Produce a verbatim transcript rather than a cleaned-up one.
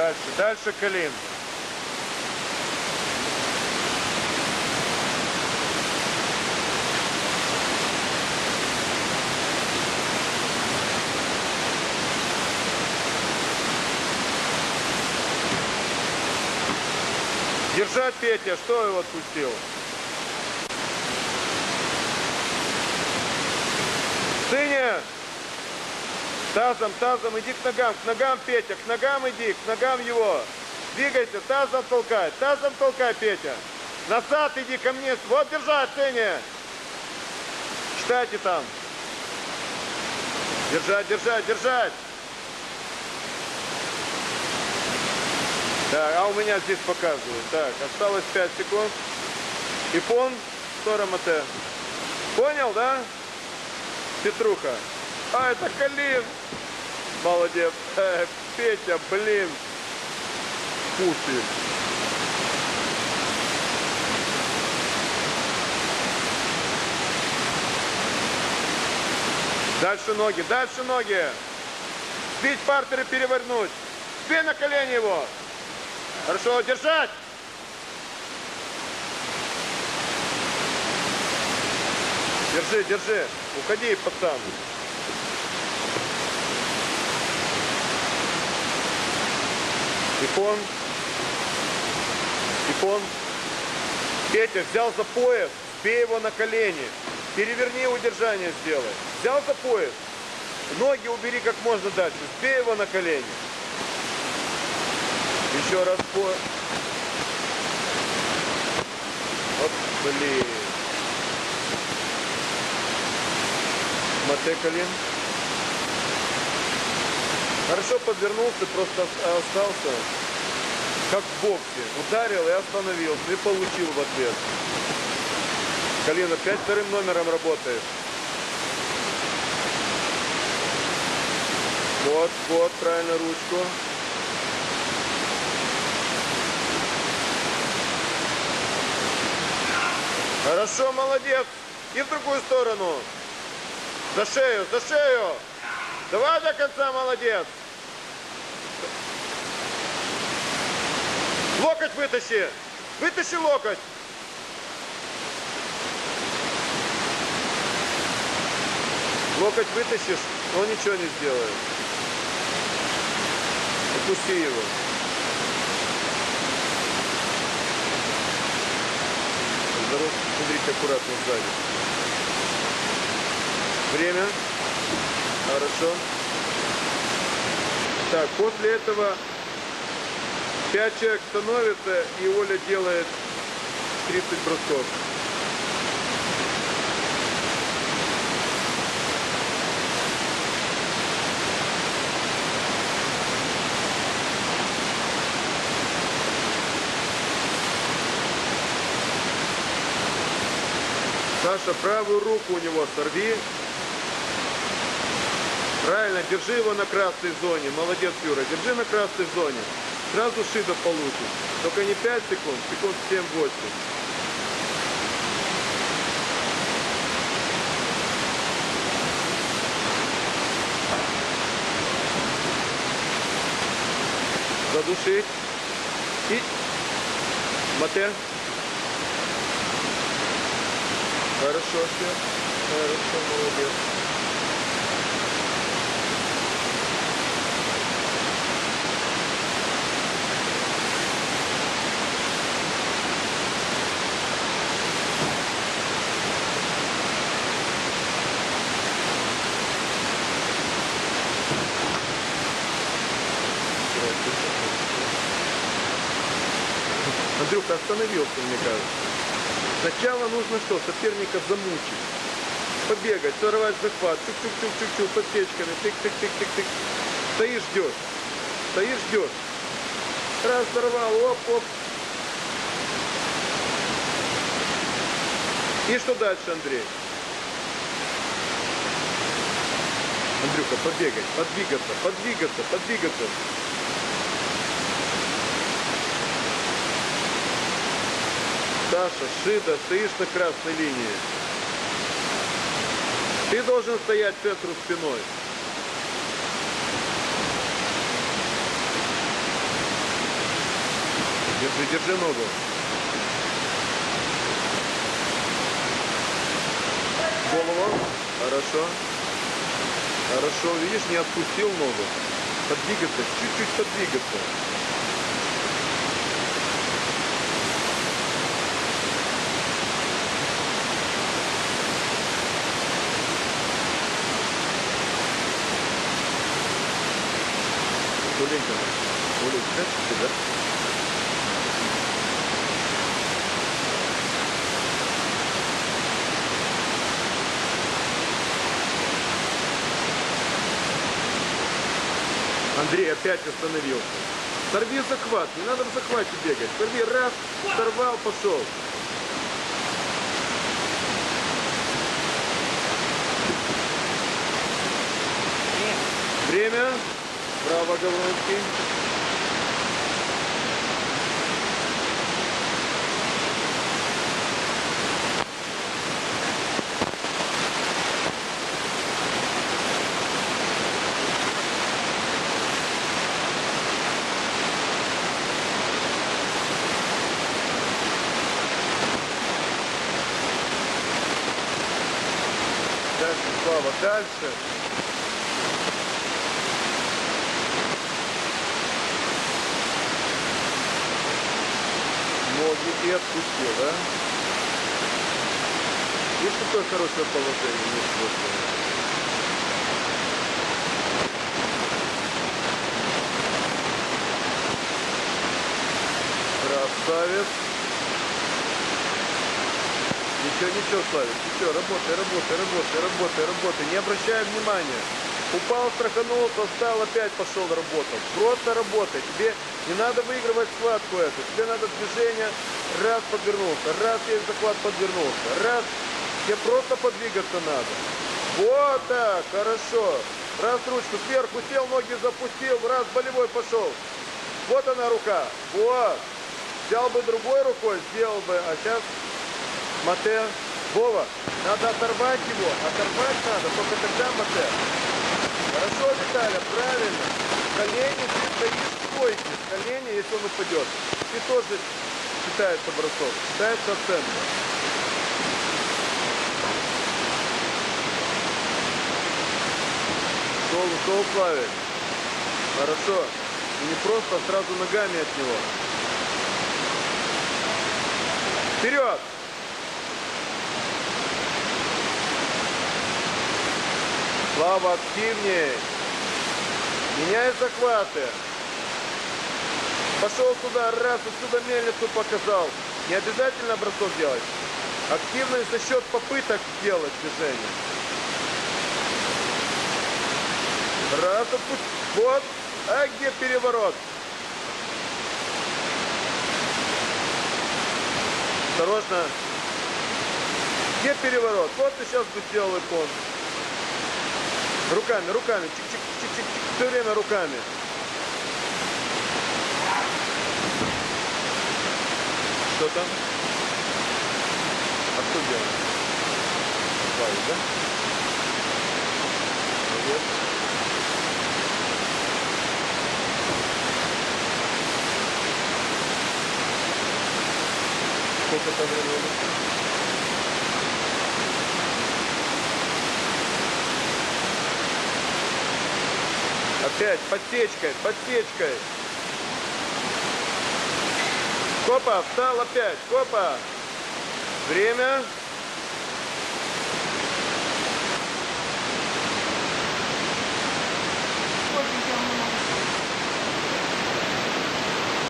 Дальше, дальше Калин. Держать, Петя, что его отпустил? Сыня! Тазом, тазом, иди к ногам, к ногам, Петя, к ногам иди, к ногам его. Двигайся, тазом толкай, тазом толкай, Петя. Назад иди ко мне, вот держать, Сыня. Читайте там. Держать, держать, держать. Так, а у меня здесь показывают. Так, осталось пять секунд. Ипон, Сторомате. Понял, да? Петруха. А, это Калин. Молодец. Э, Петя, блин. Пуфи. Дальше ноги, дальше ноги. Сбить партер и перевернуть. Сбей на колени его. Хорошо, держать. Держи, держи. Уходи, пацан. Ипон. Ипон. Петя взял за пояс. Сбей его на колени. Переверни, удержание сделай. Взял за пояс. Ноги убери как можно дальше. Сбей его на колени. Еще раз по... Вот, блин. Мате Калин. Хорошо подвернулся, просто остался. Как в боксе. Ударил и остановился. И получил в ответ. Калин, опять вторым номером работаешь. Вот, вот, правильно, ручку. Хорошо, молодец. И в другую сторону. За шею, за шею. Давай до конца, молодец. Локоть вытащи. Вытащи локоть. Локоть вытащишь, он ничего не сделает. Отпусти его. Здорово, смотрите аккуратно сзади. Время. Хорошо. Так, после этого пять человек становится, и Оля делает тридцать бросков. Саша, правую руку у него сорви. Правильно, держи его на красной зоне. Молодец, Юра, держи на красной зоне. Сразу шида получишь. Только не пять секунд, секунд семь-восемь. Задушить. И Мате. Хорошо, все. Хорошо, молодец. Андрюха остановился, мне кажется. Сначала нужно что? Соперника замучить. Побегать, сорвать захват. Чук-чук-чук-чук-чук, подсечками. Тык-тык-тык-тык-тык. Стоишь, ждешь. Стоишь, ждешь. Раз, сорвал, оп-оп. И что дальше, Андрей? Андрюха, побегать, подвигаться, подвигаться, подвигаться. Саша, шида, стоишь на красной линии. Ты должен стоять к центру спиной. Держи, держи ногу. Голову. Хорошо. Хорошо. Видишь, не отпустил ногу. Подвигаться. Чуть-чуть подвигаться. Оленька. Оленька. Да? Андрей опять остановился. Сорви захват, не надо в захвате бегать. Сорви, раз, сорвал, пошел. Время. Право, Гавронский. Дальше, Слава, дальше. Ноги и отпустил, да? Есть такое хорошее положение? Есть вот. Красавец. Ничего, ничего, Славик, ничего, работай, работай, работай, работай, работай, не обращай внимания. Упал, страханулся, встал, опять пошел, работал. Просто работай, тебе не надо выигрывать схватку эту, тебе надо движение, раз подвернулся, раз есть захват, подвернулся, раз, тебе просто подвигаться надо. Вот так, хорошо. Раз ручку сверху сел, ноги запустил, раз болевой пошел. Вот она рука, вот. Взял бы другой рукой, сделал бы, а сейчас... Мате, Вова, надо оторвать его, оторвать надо, только тогда Мате. Хорошо, Виталя, правильно. Колени ты стоишь в стойке, колени, если он упадет. Ты тоже считается бросок, считается оценка. Ушел, ушел, Славик. Хорошо. И не просто, а сразу ногами от него. Вперед! Слава, активнее. Меняй захваты. Пошел сюда, раз, отсюда мельницу показал. Не обязательно бросок делать. Активность за счет попыток сделать движение. Раз, отпусти. Вот. А где переворот? Осторожно. Где переворот? Вот ты сейчас бы сделал икон. Руками, руками, чик-чик-чик-чик, все время руками. Что там? А что делать? Славик, да? Молодец. Сколько там времени? Опять подсечкой, подсечкой. Копа, встал опять, Копа. Время.